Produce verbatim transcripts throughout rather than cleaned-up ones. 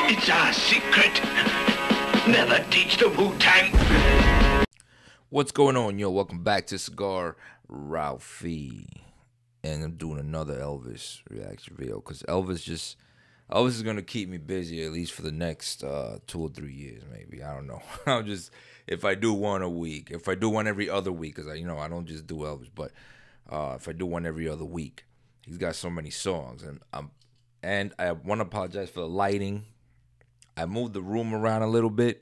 It's our secret. Never teach the Wu-Tang. What's going on, yo? Welcome back to Cigar Ralphie. And I'm doing another Elvis reaction video because Elvis just Elvis is gonna keep me busy at least for the next uh, two or three years, maybe. I don't know. I'll just if I do one a week, if I do one every other week, because I you know I don't just do Elvis, but uh, if I do one every other week, he's got so many songs, and I'm and I want to apologize for the lighting. I moved the room around a little bit.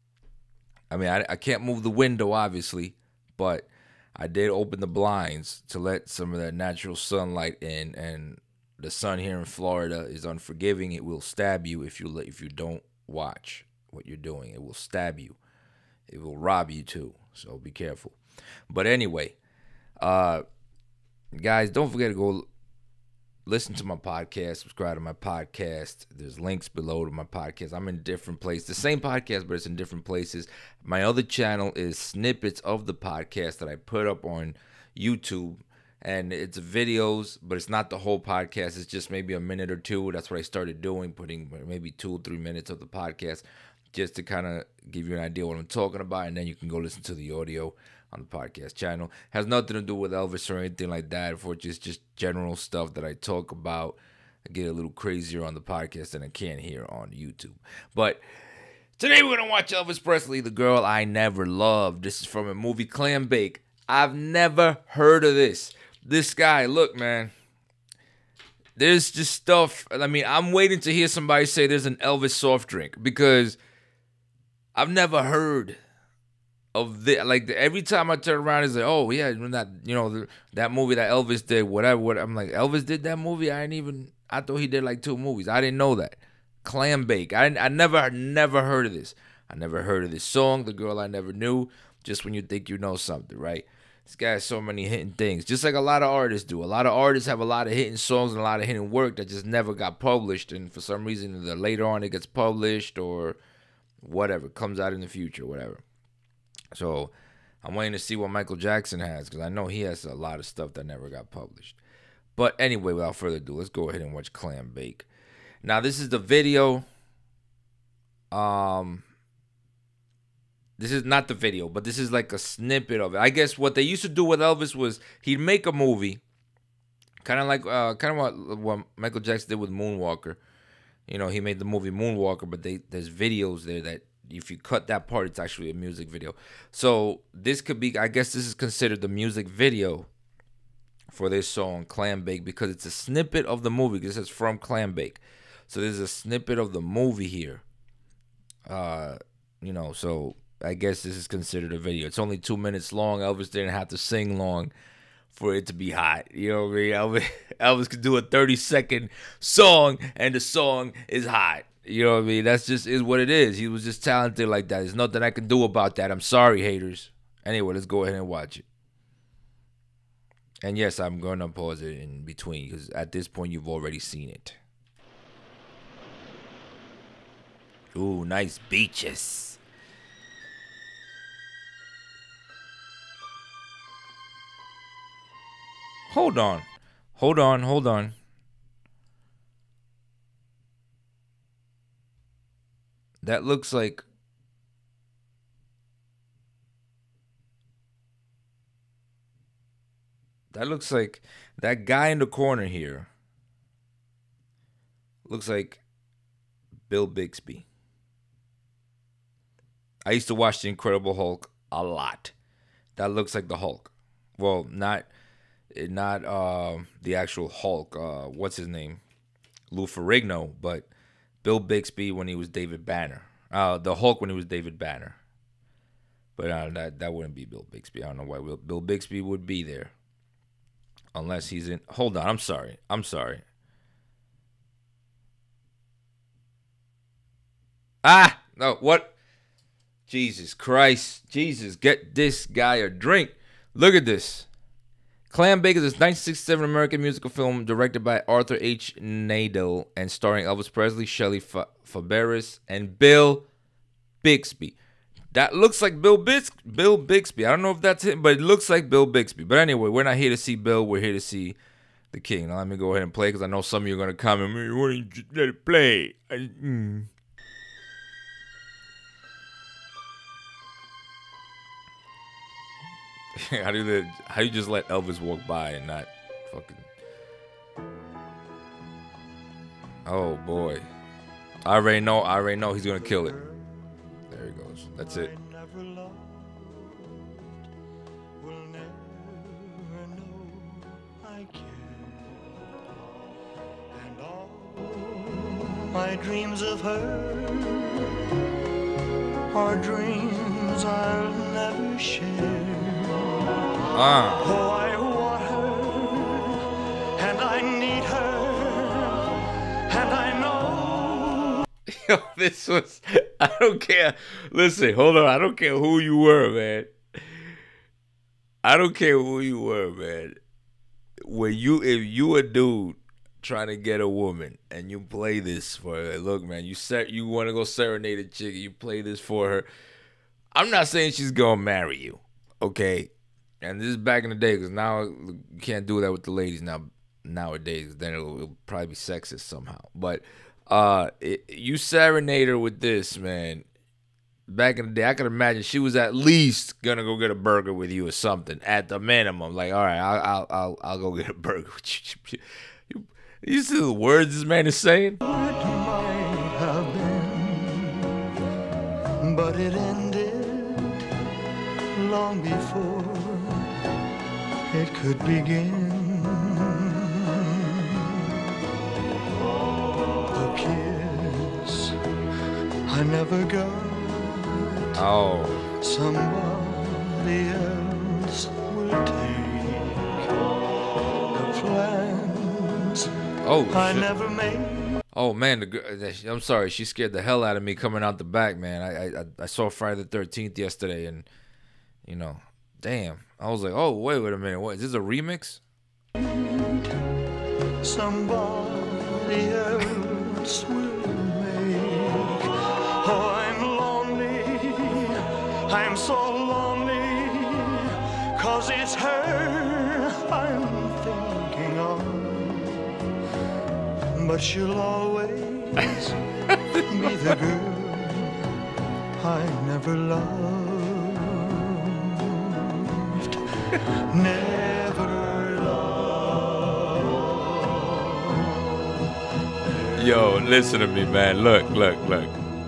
I mean, I I can't move the window obviously, but I did open the blinds to let some of that natural sunlight in, and the sun here in Florida is unforgiving. It will stab you if you if you don't watch what you're doing. It will stab you. It will rob you too. So be careful. But anyway, uh, guys, don't forget to go listen to my podcast, subscribe to my podcast. There's links below to my podcast. I'm in different places. The same podcast, but it's in different places. My other channel is snippets of the podcast that I put up on YouTube. And it's videos, but it's not the whole podcast. It's just maybe a minute or two. That's what I started doing, putting maybe two or three minutes of the podcast just to kind of give you an idea what I'm talking about. And then you can go listen to the audio on the podcast channel. Has nothing to do with Elvis or anything like that. For just just general stuff that I talk about. I get a little crazier on the podcast than I can here on YouTube. But today we're gonna watch Elvis Presley, The Girl I Never Loved. This is from a movie, Clambake. I've never heard of this. This guy, look, man. There's just stuff. I mean, I'm waiting to hear somebody say there's an Elvis soft drink because I've never heard of the like the, every time I turn around, it's like, oh yeah, that you know the, that movie that Elvis did, whatever. What I'm like, Elvis did that movie. I didn't even. I thought he did like two movies. I didn't know that. Clambake. I I never never heard of this. I never heard of this song, The Girl I Never Knew. Just when you think you know something, right? This guy has so many hidden things, just like a lot of artists do. A lot of artists have a lot of hidden songs and a lot of hidden work that just never got published, and for some reason, either later on it gets published or whatever comes out in the future, whatever. So I'm waiting to see what Michael Jackson has because I know he has a lot of stuff that never got published. But anyway, without further ado, let's go ahead and watch Clambake. Now, this is the video. Um, this is not the video, but this is like a snippet of it. I guess what they used to do with Elvis was he'd make a movie, kind of like uh, kind of what, what Michael Jackson did with Moonwalker. You know, he made the movie Moonwalker, but they there's videos there that if you cut that part, it's actually a music video. So this could be, I guess this is considered the music video for this song, Clambake, because it's a snippet of the movie. This is from Clambake. So there's a snippet of the movie here. Uh, you know, so I guess this is considered a video. It's only two minutes long. Elvis didn't have to sing long for it to be hot. You know what I mean? Elvis, Elvis could do a thirty second song and the song is hot. You know what I mean? That's just is what it is. He was just talented like that. There's nothing I can do about that. I'm sorry, haters. Anyway, let's go ahead and watch it. And yes, I'm going to pause it in between because at this point, you've already seen it. Ooh, nice beaches. Hold on. Hold on, hold on. That looks like That looks like that guy in the corner here looks like Bill Bixby. I used to watch The Incredible Hulk a lot. That looks like the Hulk. Well, not not uh, the actual Hulk. Uh, what's his name? Lou Ferrigno, but Bill Bixby when he was David Banner. Uh, the Hulk when he was David Banner. But uh, that, that wouldn't be Bill Bixby. I don't know why Bill Bixby would be there. Unless he's in... Hold on. I'm sorry. I'm sorry. Ah! No, what? Jesus Christ. Jesus, get this guy a drink. Look at this. Clambake is a nineteen sixty-seven American musical film directed by Arthur H. Nadel and starring Elvis Presley, Shelley Fa Fabares, and Bill Bixby. That looks like Bill Bix Bill Bixby. I don't know if that's him, but it looks like Bill Bixby. But anyway, we're not here to see Bill. We're here to see the king. Now let me go ahead and play because I know some of you are going to comment, why don't you let it play? I, mm. how do you how you just let Elvis walk by and not fucking? Oh boy, I already know. I already know he's gonna kill it. There he goes. That's it. My dreams of her are dreams I'll never share. Ah. Oh, I want her, and I need her, and I know. Yo, this was. I don't care. Listen, hold on. I don't care who you were, man. I don't care who you were, man. When you, if you a dude trying to get a woman and you play this for her, look, man, you set you want to go serenade a chick, you play this for her. I'm not saying she's gonna marry you, okay? And this is back in the day, because now you can't do that with the ladies now nowadays. Then it'll, it'll probably be sexist somehow. But uh, it, you serenade her with this, man. Back in the day, I could imagine she was at least gonna go get a burger with you or something at the minimum. Like, all right, I'll I'll I'll, I'll go get a burger with you. you You see the words this man is saying? It might have been, but it ended long before it could begin. The kiss I never got. Oh. Somebody else will take the plans. Oh, I shit. never made. Oh man, the girl, I'm sorry, she scared the hell out of me coming out the back, man. I I I saw Friday the thirteenth yesterday, and you know, damn, I was like, oh wait, wait a minute, what is this, a remix? Somebody else will make. Oh, I'm lonely, I'm so lonely, 'cause it's her I'm thinking of. But she'll always be the girl I never loved, never loved. Yo, listen to me, man. Look, look, look.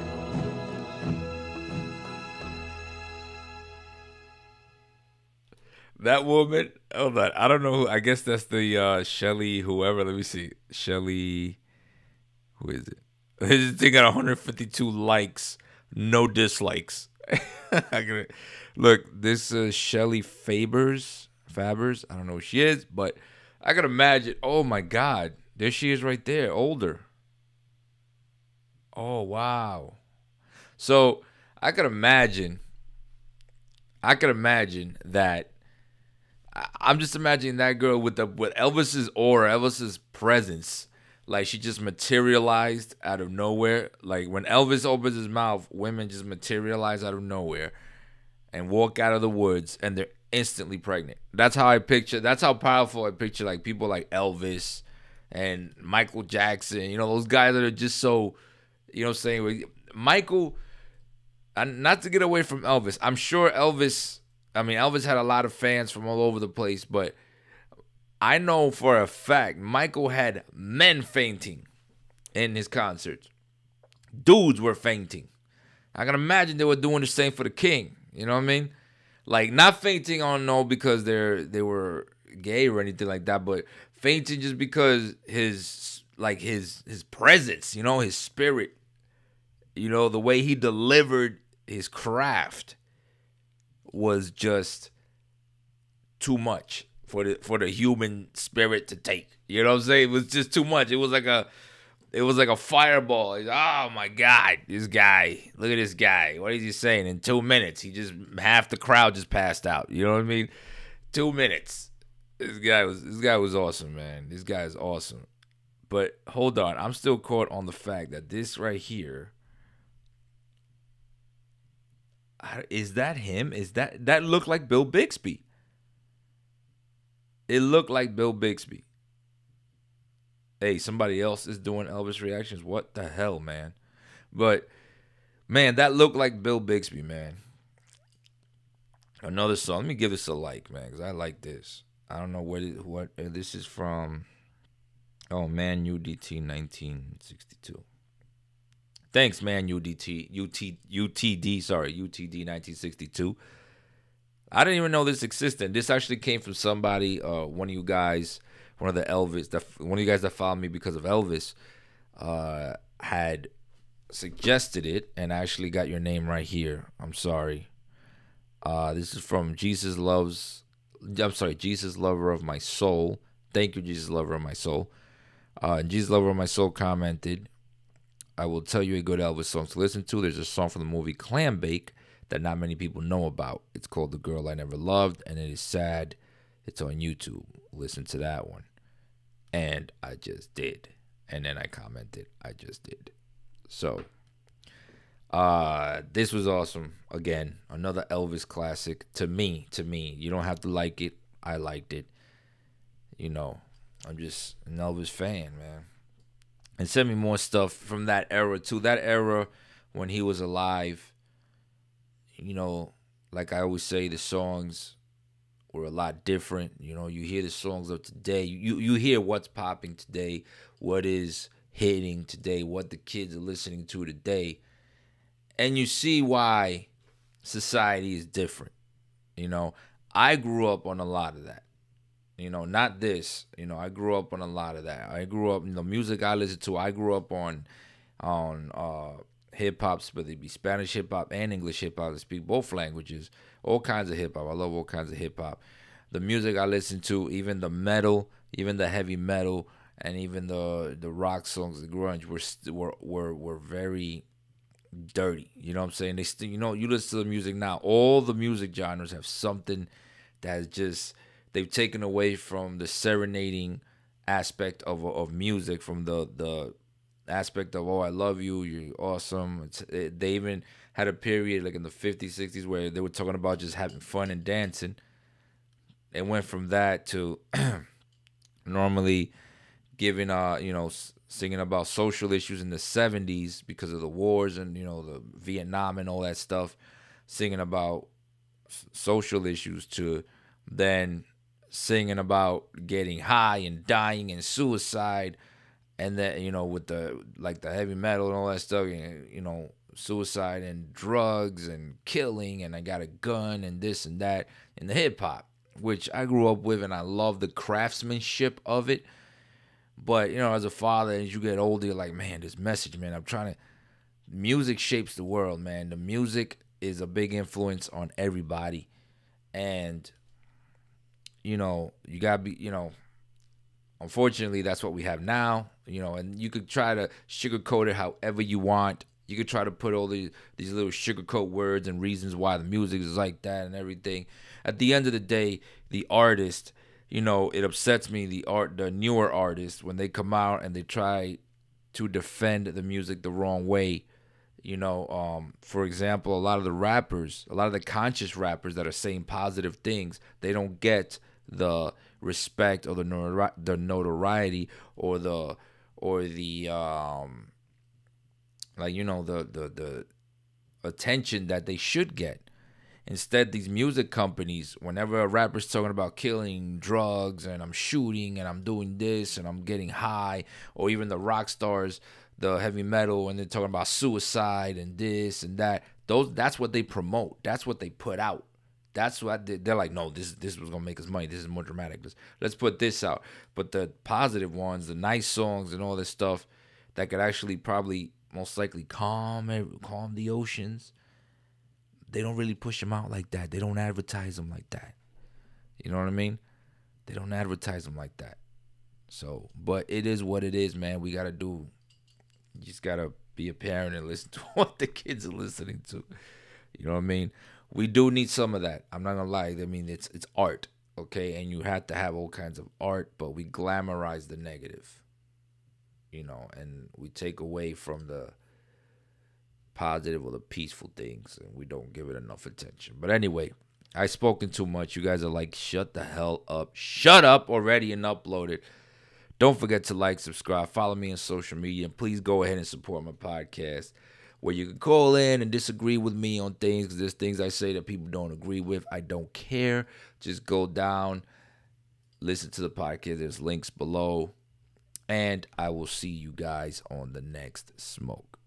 That woman, hold on. I don't know who. I guess that's the uh, Shelly, whoever. Let me see. Shelly, who is it? This thing got one hundred fifty-two likes, no dislikes. Look, this uh, Shelly Fabers, Fabers. I don't know who she is, but I can imagine. Oh my God, there she is right there, older. Oh wow. So I could imagine. I could imagine that. I'm just imagining that girl with the with Elvis's aura, Elvis's presence, like she just materialized out of nowhere. Like when Elvis opens his mouth, women just materialize out of nowhere and walk out of the woods, and they're instantly pregnant. That's how I picture. That's how powerful I picture like people like Elvis and Michael Jackson. You know, those guys that are just so, you know, what I'm saying Michael. Not to get away from Elvis, I'm sure Elvis. I mean, Elvis had a lot of fans from all over the place, but I know for a fact Michael had men fainting in his concerts. Dudes were fainting. I can imagine they were doing the same for the King. You know what I mean? Like, not fainting on no because they're they were gay or anything like that, but fainting just because his like his his presence, you know, his spirit, you know, the way he delivered his craft was just too much for the for the human spirit to take. You know what I'm saying? It was just too much. It was like a it was like a fireball. Oh my God, this guy! Look at this guy. What is he saying? In two minutes, he just half the crowd just passed out. You know what I mean? Two minutes. This guy was this guy was awesome, man. This guy is awesome. But hold on, I'm still caught on the fact that this right here. Is that him? Is that that looked like Bill Bixby? It looked like Bill Bixby. Hey, somebody else is doing Elvis reactions. What the hell, man? But man, that looked like Bill Bixby, man. Another song. Let me give this a like, man, because I like this. I don't know what it, what uh, this is from. Oh, man, U D T nineteen sixty-two. Thanks, man, U D T, U T, U T D, sorry, U T D nineteen sixty-two. I didn't even know this existed. This actually came from somebody, uh, one of you guys, one of the Elvis, that one of you guys that followed me because of Elvis, uh, had suggested it, and I actually got your name right here. I'm sorry. Uh, this is from Jesus Loves, I'm sorry, Jesus Lover of My Soul. Thank you, Jesus Lover of My Soul. Uh, Jesus Lover of My Soul commented, I will tell you a good Elvis song to listen to. There's a song from the movie Clambake that not many people know about. It's called The Girl I Never Loved, and it is sad. It's on YouTube. Listen to that one. And I just did. And then I commented, I just did. So, uh, this was awesome. Again, another Elvis classic. To me, to me. You don't have to like it. I liked it. You know, I'm just an Elvis fan, man. And send me more stuff from that era, too. That era when he was alive, you know, like I always say, the songs were a lot different. You know, you hear the songs of today. You, you hear what's popping today, what is hitting today, what the kids are listening to today. And you see why society is different. You know, I grew up on a lot of that. You know, not this. You know, I grew up on a lot of that. I grew up, you know, music I listened to. I grew up on, on uh, hip hop, whether it be Spanish hip hop and English hip hop. I speak both languages. All kinds of hip hop. I love all kinds of hip hop. The music I listen to, even the metal, even the heavy metal, and even the the rock songs, the grunge, were st- were were were very dirty. You know what I'm saying? They still, you know, you listen to the music now. All the music genres have something that's just. They've taken away from the serenading aspect of of music, from the the aspect of, oh, I love you, you're awesome. It's, it, they even had a period like in the fifties, sixties where they were talking about just having fun and dancing. It went from that to normally giving, uh, you know, singing about social issues in the seventies because of the wars and, you know, the Vietnam and all that stuff, singing about social issues, to then singing about getting high and dying and suicide, and then, you know, with the like the heavy metal and all that stuff, you know, suicide and drugs and killing, and I got a gun and this and that, in the hip hop, which I grew up with, and I love the craftsmanship of it. But, you know, as a father, as you get older, you're like, man, this message, man, I'm trying to, music shapes the world, man. The music is a big influence on everybody, and you know, you gotta be, you know, unfortunately, that's what we have now, you know, and you could try to sugarcoat it however you want. You could try to put all these, these little sugarcoat words and reasons why the music is like that and everything. At the end of the day, the artist, you know, it upsets me, the art, the newer artists, when they come out and they try to defend the music the wrong way. You know, um, for example, a lot of the rappers, a lot of the conscious rappers that are saying positive things, they don't get the respect or the notori- the notoriety or the or the um like, you know, the the the attention that they should get. Instead, these music companies, whenever a rapper's talking about killing, drugs, and I'm shooting and I'm doing this and I'm getting high, or even the rock stars, the heavy metal, and they're talking about suicide and this and that, those that's what they promote. That's what they put out. That's what they, they're like, no, this this was gonna make us money. This is more dramatic. Let's, let's put this out. But the positive ones, the nice songs and all this stuff that could actually probably most likely calm calm the oceans, they don't really push them out like that. They don't advertise them like that. You know what I mean? They don't advertise them like that. So, but it is what it is, man. We gotta do. You just gotta be a parent and listen to what the kids are listening to. You know what I mean? We do need some of that. I'm not gonna lie. I mean, it's it's art, okay? And you have to have all kinds of art, but we glamorize the negative, you know, and we take away from the positive or the peaceful things, and we don't give it enough attention. But anyway, I've spoken too much. You guys are like, shut the hell up. Shut up already and upload it. Don't forget to like, subscribe, follow me on social media, and please go ahead and support my podcast. where you can call in and disagree with me on things. 'Cause there's things I say that people don't agree with. I don't care. Just go down, listen to the podcast. There's links below. And I will see you guys on the next smoke.